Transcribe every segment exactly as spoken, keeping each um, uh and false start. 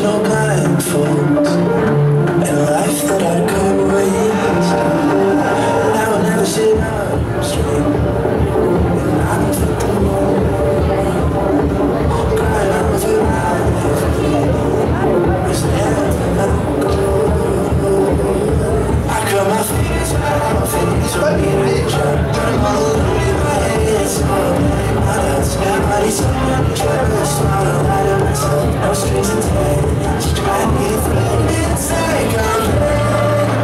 no blindfolds and a life that I could waste. Now I'll never sit up straight, and I don't fit the mold. Crying out for life is never enough gold. I cut my fingers out, my fingers on me to try, but I'm all alone in my head, so I'm letting my doubts. Everybody's so many troubles, so I don't lie to myself. No strings attached, trying to get through. It's like I'm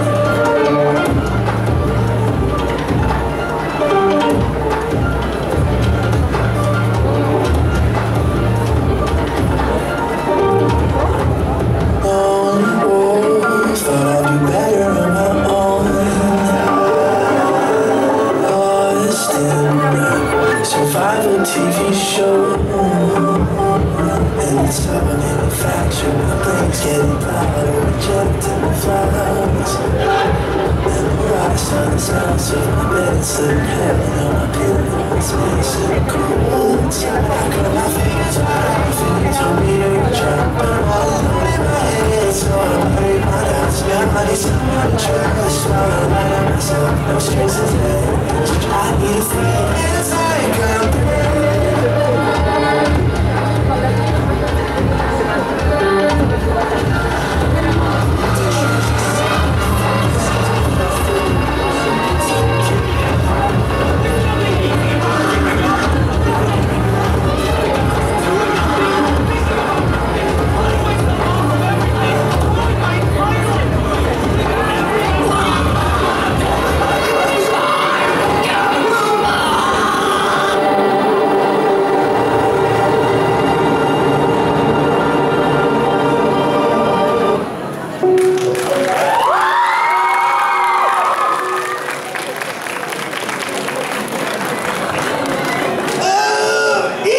survival T V show, and it's all manufactured. My brain's getting louder, rejecting the flowers. And the rise on the sounds of my bed, it's sitting heavy on my pillows. It's sitting cold inside. I cut my fingers out, my fingers on me to reach out, but I'm all alone in my head, so I'm worried my doubts. Got money, someone to trust, so I don't lie to myself. No strings attached, I need a friend. It's like I'm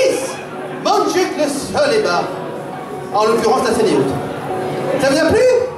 en l'occurrence la scène est haute. Ça vous a plu?